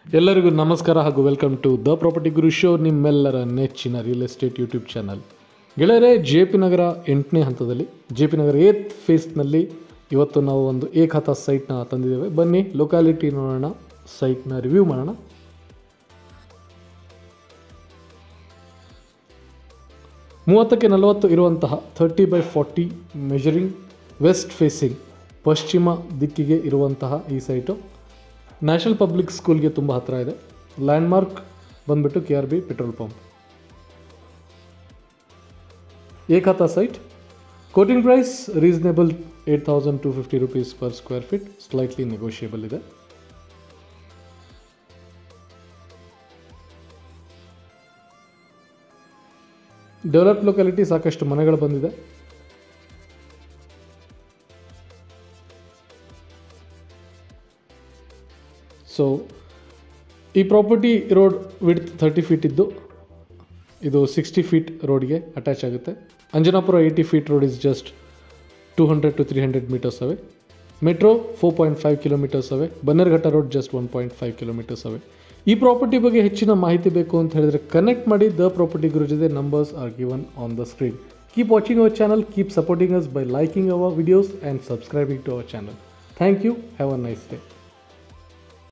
ಎಲ್ಲರಿಗೂ ನಮಸ್ಕಾರ ಹಾಗೂ welcome to the property Guru show, ನಿಮ್ಮೆಲ್ಲರ ನೆಚ್ಚಿನ ರಿಯಲ್ ಎಸ್ಟೇಟ್ ಯೂಟ್ಯೂಬ್ ಚಾನಲ್. ಗೆಳೆಯರೆ, JP ನಗರ 8ನೇ ಹಂತದಲ್ಲಿ JP ನಗರ 8th ಫೇಸ್ನಲ್ಲಿ ಇವತ್ತು ನಾವು ಒಂದು ಏಕಹತ ಸೈಟ್ನ ತಂದಿದ್ದೇವೆ. ಬನ್ನಿ ಲೊಕ್ಯಾಲಿಟಿ ನೋಡೋಣ, ಸೈಟ್ನ ರಿವ್ಯೂ ಮಾಡೋಣ. ಮೂವತ್ತಕ್ಕೆ 40 ಇರುವಂತಹ 30x40 ಮೆಜರಿಂಗ್ ವೆಸ್ಟ್ ಫೇಸಿಂಗ್ ಪಶ್ಚಿಮ ದಿಕ್ಕಿಗೆ ಇರುವಂತಹ ಈ ಸೈಟು ನ್ಯಾಷನಲ್ ಪಬ್ಲಿಕ್ ಸ್ಕೂಲ್ಗೆ ತುಂಬ ಹತ್ತಿರ ಇದೆ. ಲ್ಯಾಂಡ್ಮಾರ್ಕ್ ಬಂದ್ಬಿಟ್ಟು KRB ಪೆಟ್ರೋಲ್ ಪಂಪ್. ಏಕಹತ site. Quoting price reasonable 8,250 rupees per square feet, slightly negotiable ಇದೆ. ಡೆವಲಪ್ ಲೊಕ್ಯಾಲಿಟಿ, ಸಾಕಷ್ಟು ಮನೆಗಳು ಬಂದಿದೆ. ಸೊ ಈ ಪ್ರಾಪರ್ಟಿ ರೋಡ್ ವಿಡ್ತ್ 30 ಫೀಟ್ ಇದ್ದು ಇದು 60 ಫೀಟ್ ರೋಡ್ಗೆ ಅಟ್ಯಾಚ್ ಆಗುತ್ತೆ. Anjanapura 80 feet road is just 200 to 300 meters away. Metro 4.5 kilometers away. Bannerghatta road just 1.5 kilometers away. ಈ ಪ್ರಾಪರ್ಟಿ ಬಗ್ಗೆ ಹೆಚ್ಚಿನ ಮಾಹಿತಿ ಬೇಕು ಅಂತ ಹೇಳಿದ್ರೆ ಕನೆಕ್ಟ್ ಮಾಡಿ ದ ಪ್ರಾಪರ್ಟಿ ಗುರು ಜೊತೆ. Numbers are given on the screen. Keep watching our channel, keep supporting us by liking our videos and subscribing to our channel. Thank you. Have a nice day.